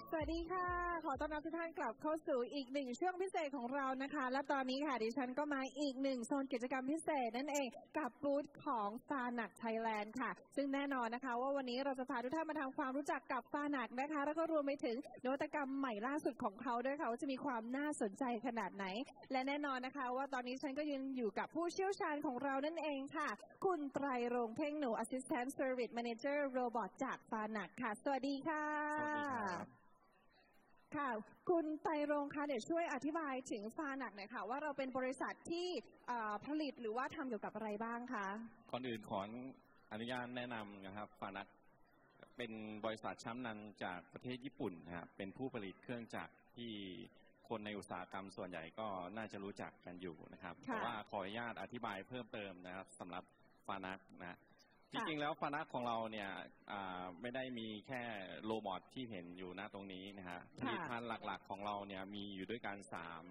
สวัสดีค่ะขอต้อนรับทุกท่านกลับเข้าสู่อีกหนึ่งช่วงพิเศษของเรานะคะและตอนนี้ค่ะดิฉันก็มาอีกหนึ่งโซนกิจกรรมพิเศษนั่นเองกับบูธของฟานักไทยแลนด์ค่ะซึ่งแน่นอนนะคะว่าวันนี้เราจะพาทุกท่านมาทำความรู้จักกับฟานักนะคะแล้วก็รวมไปถึงนวัตกรรมใหม่ล่าสุดของเขาด้วยค่ะว่าจะมีความน่าสนใจขนาดไหนและแน่นอนนะคะว่าตอนนี้ฉันก็ยังอยู่กับผู้เชี่ยวชาญของเรานั่นเองค่ะคุณไตรรงค์เพ่งหนู Assistant Service Manager Robot จากฟานักค่ะสวัสดีค่ะสวัสดีครับค่ะคุณไตรรงค์คะเดี๋ยวช่วยอธิบายถึงฟานักหน่อยค่ะว่าเราเป็นบริษัทที่ผลิตหรือว่าทำเกี่ยวกับอะไรบ้างคะก่อนอื่นขออนุญาตแนะนำนะครับฟานักเป็นบริษัทชั้นนำจากประเทศญี่ปุ่นนะครับเป็นผู้ผลิตเครื่องจักรที่คนในอุตสาหกรรมส่วนใหญ่ก็น่าจะรู้จักกันอยู่นะครับแต่ว่าขออนุญาตอธิบายเพิ่มเติมนะครับสำหรับฟานักนะจริงๆแล้วฟานักของเราเนี่ยไม่ได้มีแค่โรบอทที่เห็นอยู่หน้าตรงนี้นะฮะผลิตภัณฑ์หลักๆของเราเนี่ยมีอยู่ด้วยกัน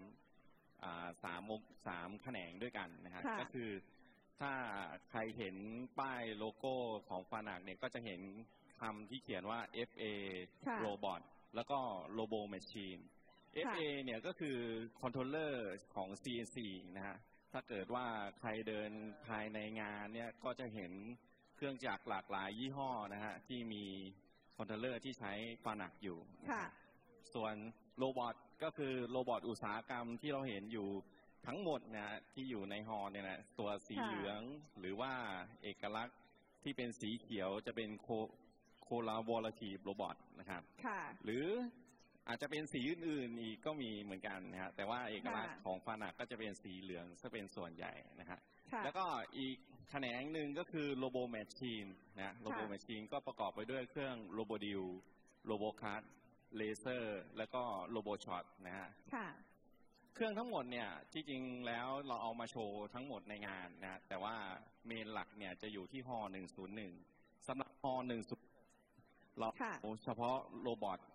3แขนงด้วยกันนะฮะก็คือถ้าใครเห็นป้ายโลโก้ของฟานักเนี่ยก็จะเห็นคำที่เขียนว่า FA Robot แล้วก็ Robo Machine FA เนี่ยก็คือคอนโทรลเลอร์ของ CNC นะฮะถ้าเกิดว่าใครเดินภายในงานเนี่ยก็จะเห็นเครื่องจักรหลากหลายยี่ห้อนะฮะที่มีคอนโทรลเลอร์ที่ใช้ฟานักอยู่ส่วนโรบอทก็คือโรบอทอุตสาหกรรมที่เราเห็นอยู่ทั้งหมดนะที่อยู่ในฮอลล์เนี่ยนะตัวสีเหลืองหรือว่าเอกลักษณ์ที่เป็นสีเขียวจะเป็นโคลาโวลาทีฟโรบอทนะครับหรืออาจจะเป็นสีอื่นๆอีกก็มีเหมือนกันนะฮะแต่ว่าเอกลักษณ์ของฟานักก็จะเป็นสีเหลืองซะเป็นส่วนใหญ่นะฮะแล้วก็อีกแขนงหนึ่งก็คือโรโบแมชชีนนะโรโบแมชชีนก็ประกอบไปด้วยเครื่องโรโบดิลโรโบคัตเลเซอร์แล้วก็โรโบช็อตนะฮะเครื่องทั้งหมดเนี่ยที่จริงแล้วเราเอามาโชว์ทั้งหมดในงานนะแต่ว่าเมนหลักเนี่ยจะอยู่ที่ฮอ101สำหรับฮอ101เราเฉพาะโรบอท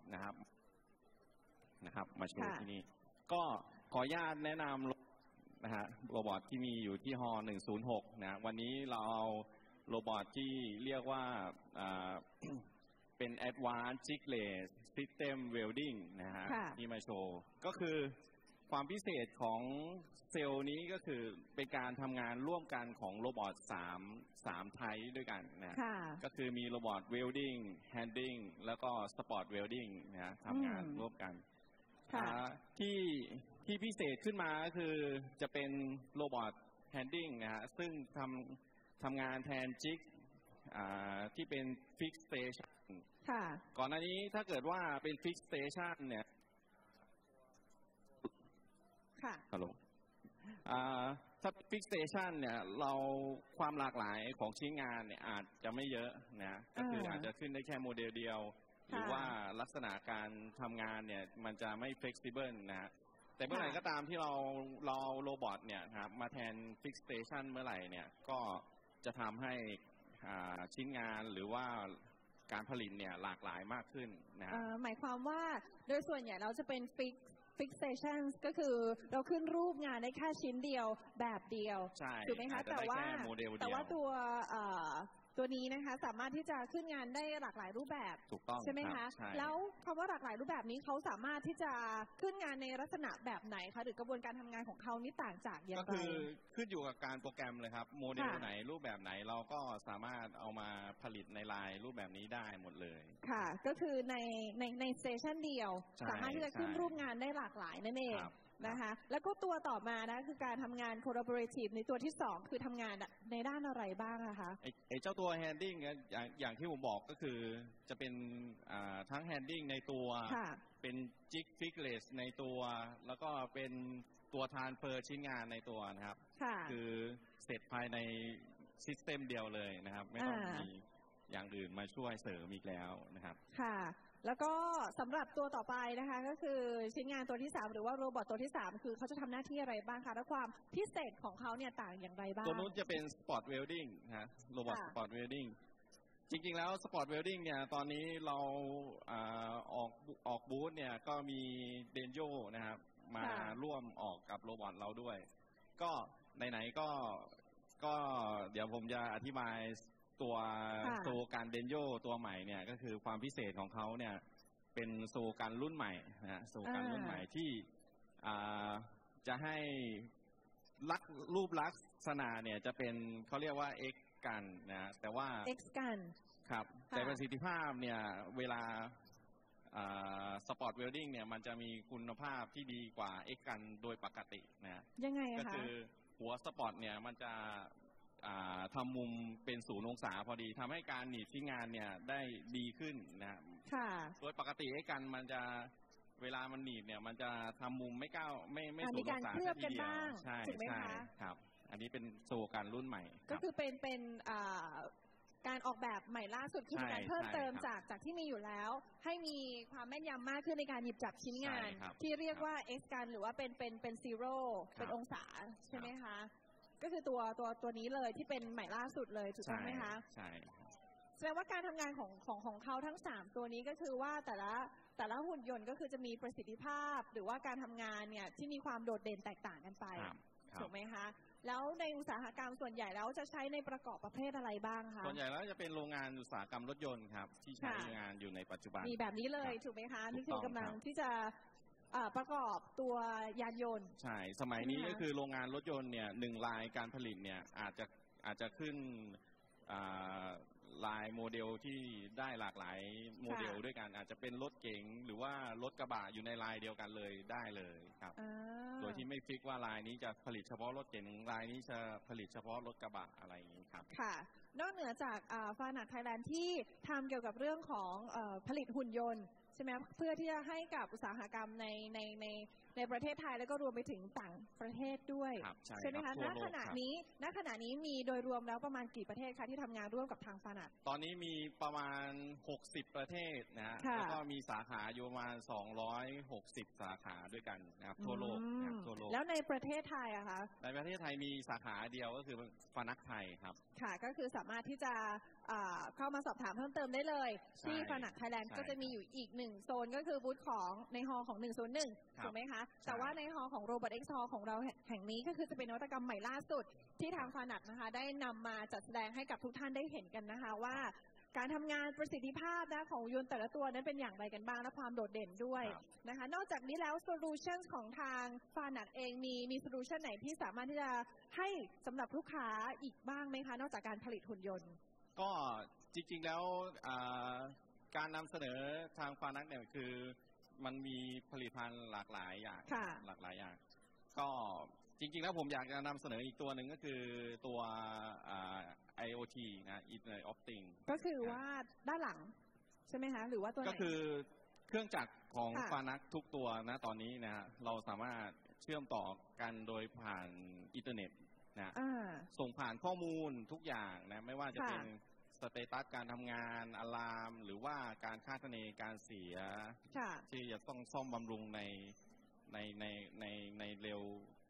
นะครับมาโชว์ที่นี่ก็ขออนุญาตแนะนำนะฮะโรบอทที่มีอยู่ที่ฮอ106นะวันนี้เราเอาโรบอทที่เรียกว่าเป็น Advanced Jigless System Welding นะฮะที่มาโชว์ก็คือความพิเศษของเซลล์นี้ก็คือเป็นการทำงานร่วมกันของโรบอท3ไทป์ด้วยกันนะก็คือมีโรบอท Welding Handling แล้วก็ Spot Welding นะทำงานร่วมกันที่พิเศษขึ้นมาก็คือจะเป็นโรบอท Handling นะฮะซึ่งทำงานแทนจิกที่เป็น Fix Station ก่อนหน้านี้ถ้าเกิดว่าเป็น Fix Station เนี่ยฮัลโหลถ้า Fix Station เนี่ยเราความหลากหลายของชิ้นงานเนี่ยอาจจะไม่เยอะนะก็คืออาจจะขึ้นได้แค่โมเดลเดียวหรือว่าลักษณะการทำงานเนี่ยมันจะไม่ flexible นะฮะแต่เมื่อไหร่ก็ตามที่เราโรบอทเนี่ยครับมาแทน Fix Station เมื่อไหร่เนี่ยก็จะทำให้ชิ้นงานหรือว่าการผลิตเนี่ยหลากหลายมากขึ้นนะฮะหมายความว่าโดยส่วนใหญ่เราจะเป็น Fix Station ก็คือเราขึ้นรูปงานได้แค่ชิ้นเดียวแบบเดียวถูกไหมคะแต่ว่าตัวนี้นะคะสามารถที่จะขึ้นงานได้หลากหลายรูปแบบใช่ไหมคะแล้วคำว่าหลากหลายรูปแบบนี้เขาสามารถที่จะขึ้นงานในลักษณะแบบไหนคะหรือกระบวนการทำงานของเขานี่ต่างจากอย่างไรก็คือขึ้นอยู่กับการโปรแกรมเลยครับโมเดลไหนรูปแบบไหนเราก็สามารถเอามาผลิตในลายรูปแบบนี้ได้หมดเลยค่ะก็คือในสเตชันเดียวสามารถที่จะขึ้นรูปงานได้หลากหลายนั่นเองนะคะแล้วก็ตัวต่อมานะคือการทำงาน collaborative ในตัวที่2คือทำงานในด้านอะไรบ้างนะคะเจ้าตัว handling อย่างที่ผมบอกก็คือจะเป็นทั้ง handling ในตัวเป็น jig fixless ในตัวแล้วก็เป็นตัว transfer ชิ้นงานในตัวนะครับคือเสร็จภายในซิสเต็มเดียวเลยนะครับไม่ต้องมีอย่างอื่นมาช่วยเสริมอีกแล้วนะครับค่ะแล้วก็สำหรับตัวต่อไปนะคะก็คือชิ้นงานตัวที่3หรือว่าโรบอทตัวที่3คือเขาจะทำหน้าที่อะไรบ้างคะและความพิเศษของเขาเนี่ยต่างอย่างไรบ้างตัวนู้นจะเป็น Spot Welding นะโรบอท Spot Welding จริงๆแล้ว Spot Welding เนี่ยตอนนี้เราออกบูธเนี่ยก็มีเดนโยนะครับมาร่วมออกกับโรบอทเราด้วยก็ไหนๆก็เดี๋ยวผมจะอธิบายตัวการเดนโยตัวใหม่เนี่ยก็คือความพิเศษของเขาเนี่ยเป็นโซกันรุ่นใหม่นะโซกันรุ่นใหม่ที่จะให้รูปลักษณะเนี่ยจะเป็นเขาเรียกว่า X กันนะแต่ว่า X กันครับแต่ประสิทธิภาพเนี่ยเวลาสปอร์ตเวลดิ้งเนี่ยมันจะมีคุณภาพที่ดีกว่า X กันโดยปกตินะยังไงคะก็คือหัวสปอร์ตเนี่ยมันจะทำมุมเป็น0 องศาพอดีทำให้การหนีบชิ้นงานเนี่ยได้ดีขึ้นนะโดยปกติ X กันมันจะเวลามันหนีบเนี่ยมันจะทำมุมไม่0 องศาทีเดียวใช่ใช่ครับอันนี้เป็นโซกันรุ่นใหม่ก็คือเป็นการออกแบบใหม่ล่าสุดคือการเพิ่มเติมจากที่มีอยู่แล้วให้มีความแม่นยำมากขึ้นในการหยิบจับชิ้นงานที่เรียกว่า X กันหรือว่าเป็นซีโร่เป็นองศาใช่ไหมคะก็คือตัวนี้เลยที่เป็นใหม่ล่าสุดเลยถูกต้องไหมคะใช่แสดงว่าการทำงานของเขาทั้ง3ตัวนี้ก็คือว่าแต่ละหุ่นยนต์ก็คือจะมีประสิทธิภาพหรือว่าการทำงานเนี่ยที่มีความโดดเด่นแตกต่างกันไปถูกไหมคะแล้วในอุตสาหกรรมส่วนใหญ่แล้วจะใช้ในประกอบประเภทอะไรบ้างคะส่วนใหญ่แล้วจะเป็นโรงงานอุตสาหกรรมรถยนต์ครับที่ใช้งานอยู่ในปัจจุบันมีแบบนี้เลยถูกไหมคะนี่คือกำลังที่จะประกอบตัวยานยนต์ใช่สมัยนี้ก็คือโรงงานรถยนต์เนี่ย1 ลายการผลิตเนี่ยอาจจะขึ้นลายโมเดลที่ได้หลากหลายโมเดลด้วยกันอาจจะเป็นรถเก๋งหรือว่ารถกระบะอยู่ในลายเดียวกันเลยได้เลยครับโดยที่ไม่ฟิกว่าลายนี้จะผลิตเฉพาะรถเก๋งลายนี้จะผลิตเฉพาะรถกระบะอะไรอย่างนี้ครับค่ะนอกเหนือจากฟานักไทยแลนด์ที่ทำเกี่ยวกับเรื่องของผลิตหุ่นยนต์ใช่ไหมเพื่อที่จะให้กับอุตสาหกรรมในประเทศไทยแล้วก็รวมไปถึงต่างประเทศด้วยใช่ไหมคะณขณะนี้มีโดยรวมแล้วประมาณกี่ประเทศคะที่ทำงานร่วมกับทางฟานักตอนนี้มีประมาณ60ประเทศนะฮะแล้วก็มีสาขาอยู่ประมาณ260สาขาด้วยกันนะครับทั่วโลกแล้วในประเทศไทยอะคะในประเทศไทยมีสาขาเดียวก็คือฟานักไทยครับค่ะก็คือสามารถที่จะเข้ามาสอบถามเพิ่มเติมได้เลยที่ฟานักไทยแลนด์ก็จะมีอยู่อีก1โซนก็คือบูธของในฮอลล์ของ101ถูกไหมคะแต่ว่าในฮอลล์ของ Robot X Hall ของเราแห่งนี้ก็คือจะเป็นนวัตกรรมใหม่ล่าสุดที่ทางฟานักนะคะได้นำมาจัดแสดงให้กับทุกท่านได้เห็นกันนะคะว่าการทำงานประสิทธิภาพนะของยนต์แต่ละตัวนั้นเป็นอย่างไรกันบ้างและความโดดเด่นด้วยนะคะนอกจากนี้แล้วโซลูชันของทางฟานักเองมีโซลูชันไหนที่สามารถที่จะให้สำหรับลูกค้าอีกบ้างไหมคะนอกจากการผลิตหุ่นยนต์ก็จริงๆแล้วการนำเสนอทางฟานักเนี่ยคือมันมีผลิตภัณฑ์หลากหลายอย่างก็จริงๆแล้วผมอยากจะนำเสนออีกตัวหนึ่งก็คือตัวIoT นะ Internet of Things ก็คือว่าด้านหลังใช่ไหมคะหรือว่าตัวไหนก็คือเครื่องจักรของฟานักทุกตัวนะตอนนี้นะเราสามารถเชื่อมต่อกันโดยผ่านอินเทอร์เน็ตนะส่งผ่านข้อมูลทุกอย่างนะไม่ว่าจะเป็นสเตตัสการทำงานอะลามหรือว่าการคาดคะเนการเสียที่จะต้องซ่อมบำรุงในเร็ว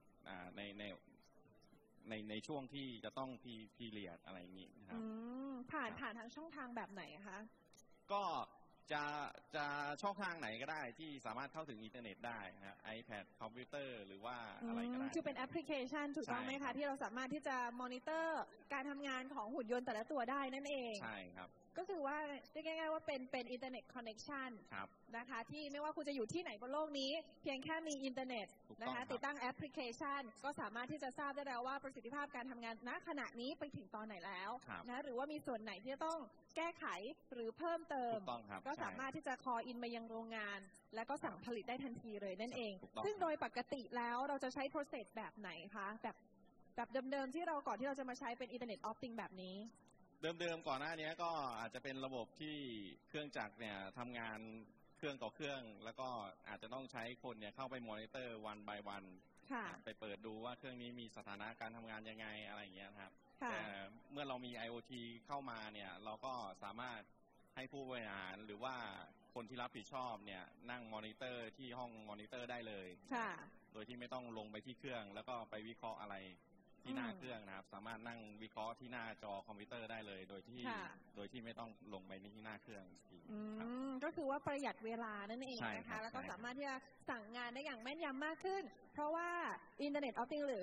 ในช่วงที่จะต้องพีเรียดอะไรอย่างนี้นะครับผ่านทางช่องทางแบบไหนคะก็จะช่องทางไหนก็ได้ที่สามารถเข้าถึงอินเทอร์เน็ตได้นะ iPad คอมพิวเตอร์หรือว่าอะไรก็ได้คือเป็นแอปพลิเคชันถูกต้องไหมคะที่เราสามารถที่จะมอนิเตอร์การทำงานของหุ่นยนต์แต่ละตัวได้นั่นเองใช่ครับก็คือว่าเรียกง่ายๆว่าเป็นอินเทอร์เน็ตคอนเนคชันนะคะที่ไม่ว่าคุณจะอยู่ที่ไหนบนโลกนี้เพียงแค่มีอินเทอร์เน็ตนะคะติดตั้งแอปพลิเคชันก็สามารถที่จะทราบได้แล้วว่าประสิทธิภาพการทำงานณขณะนี้ไปถึงตอนไหนแล้วนะหรือว่ามีส่วนไหนที่จะต้องแก้ไขหรือเพิ่มเติมก็สามารถที่จะคออินมายังโรงงานแล้วก็สั่งผลิตได้ทันทีเลยนั่นเองซึ่งโดยปกติแล้วเราจะใช้โปรเซสแบบไหนคะแบบเดิมๆที่เราก่อนที่เราจะมาใช้เป็น Internet of Things แบบนี้เดิมก่อนหน้านี้ก็อาจจะเป็นระบบที่เครื่องจักรเนี่ยทำงานเครื่องต่อเครื่องแล้วก็อาจจะต้องใช้คนเนี่ยเข้าไปมอนิเตอร์วัน by วันไปเปิดดูว่าเครื่องนี้มีสถานะการทำงานยังไงอะไรอย่างเงี้ยครับแต่เมื่อเรามี IoT เข้ามาเนี่ยเราก็สามารถให้ผู้บริหารหรือว่าคนที่รับผิดชอบเนี่ยนั่งมอนิเตอร์ที่ห้องมอนิเตอร์ได้เลยโดยที่ไม่ต้องลงไปที่เครื่องแล้วก็ไปวิเคราะห์อะไรที่หน้าเครื่องนะครับสามารถนั่งวิเคราะห์ที่หน้าจอคอมพิวเตอร์ได้เลยโดยที่ไม่ต้องลงไปที่หน้าเครื่องก็คือว่าประหยัดเวลานั่นเองนะคะแล้วก็สามารถที่จะสั่งงานได้อย่างแม่นยำมากขึ้นเพราะว่า Internet of Things หรือ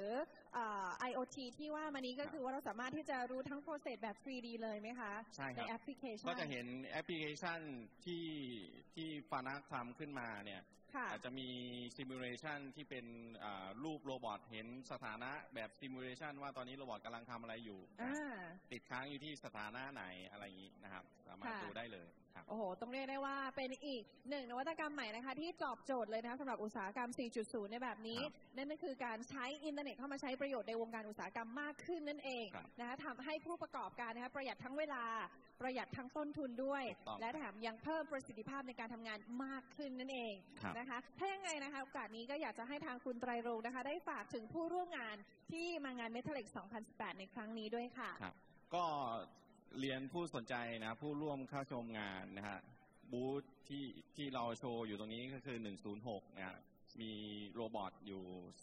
IoT ที่ว่ามานี้ก็คือว่าเราสามารถที่จะรู้ทั้ง process แบบ 3D เลยไหมคะใช่ครับในแอปพลิเคชันก็จะเห็นแอปพลิเคชันที่ฟานักทำขึ้นมาเนี่ยอาจจะมีซิมูเลชันที่เป็นรูปโรบอทเห็นสถานะแบบซิมูเลชันว่าตอนนี้โรบอทกำลังทำอะไรอยู่ติดค้างอยู่ที่สถานะไหนอะไรอย่างนี้นะครับสามารถดูได้เลยโอ้โหต้องเรียกได้ว่าเป็นอีกหนึ่งนวัตกรรมใหม่นะคะที่ตอบโจทย์เลยนะคะสำหรับอุตสาหกรรม 4.0 ในแบบนี้นั่นก็คือการใช้อินเทอร์เน็ตเข้ามาใช้ประโยชน์ในวงการอุตสาหกรรมมากขึ้นนั่นเองนะคะทำให้ผู้ประกอบการนะคะประหยัดทั้งเวลาประหยัดทั้งต้นทุนด้วยและแถมยังเพิ่มประสิทธิภาพในการทำงานมากขึ้นนั่นเองนะคะถ้ายังไงนะคะโอกาสนี้ก็อยากจะให้ทางคุณไตรรงค์นะคะได้ฝากถึงผู้ร่วมงานที่มางาน Metalex 2018 ในครั้งนี้ด้วยค่ะก็เรียนผู้สนใจนะผู้ร่วมเข้าชมงานนะฮะบูธที่เราโชว์อยู่ตรงนี้ก็คือ106นะฮะมีโรบอทอยู่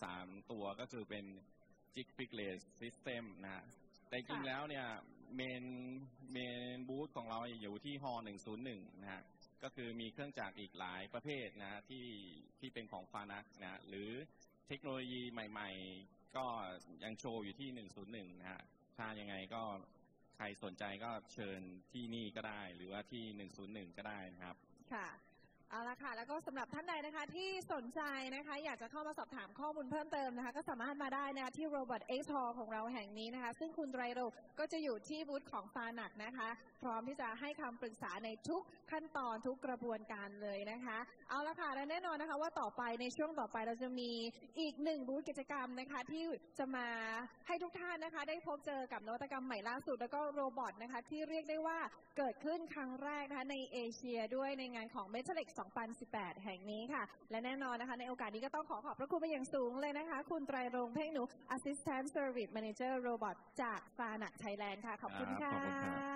3ตัวก็คือเป็น Jig Pickless System นะฮะแต่จริงแล้วเนี่ยเมนบูธของเราอยู่ที่ฮอ101นะฮะก็คือมีเครื่องจักรอีกหลายประเภทนะที่เป็นของฟานักนะหรือเทคโนโลยีใหม่ๆก็ยังโชว์อยู่ที่101นะฮะถ้ายังไงก็ใครสนใจก็เชิญที่นี่ก็ได้หรือว่าที่101ก็ได้นะครับค่ะเอาละค่ะแล้วก็สำหรับท่านใดนะคะที่สนใจนะคะอยากจะเข้ามาสอบถามข้อมูลเพิ่มเติมนะคะก็สามารถมาได้นะคะที่ Robot X Hall ของเราแห่งนี้นะคะซึ่งคุณไตรรงค์ก็จะอยู่ที่บูธของฟานักนะคะพร้อมที่จะให้คำปรึกษาในทุกขั้นตอนทุกกระบวนการเลยนะคะเอาละค่ะและแน่นอนนะคะว่าต่อไปในช่วงต่อไปเราจะมีอีกหนึ่งบูธกิจกรรมนะคะที่จะมาให้ทุกท่านนะคะได้พบเจอกับนวัตกรรมใหม่ล่าสุดแล้วก็โรบอทนะคะที่เรียกได้ว่าเกิดขึ้นครั้งแรกนะคะในเอเชียด้วยในงานของ Metalex 2018 แห่งนี้ค่ะและแน่นอนนะคะในโอกาสนี้ก็ต้องขอบพระคุณเป็นอย่างสูงเลยนะคะคุณไตรรงค์เพ่งหนู Assistant Service Manager Robot จากฟานักไทยแลนด์ค่ะขอบคุณค่ะ